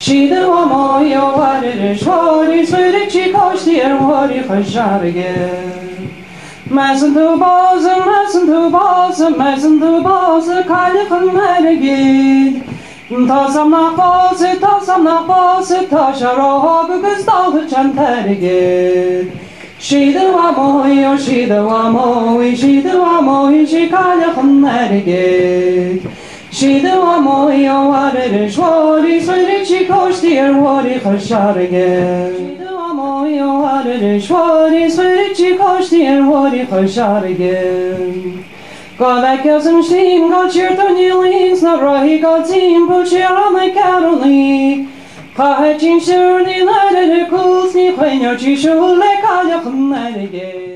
Shida wa moyo warir shwari swiri chikoshti wari khasharge. Mazen tu boze kali khamergid. Tasam na boze tasharo gugus dal chantergid. Shida wa moyo shikali khamergid. Shida wa moyo warir shwari swiri chikoshti wari khasharge. Shida wa moyo warir shwari swiri chikoshti wari khasharge. God gözüm şim kaçırdı nilins na rahi kaçim puçera me karoli. Kahçin şurni nere kulsni khaynyo çişule kalya khmerge.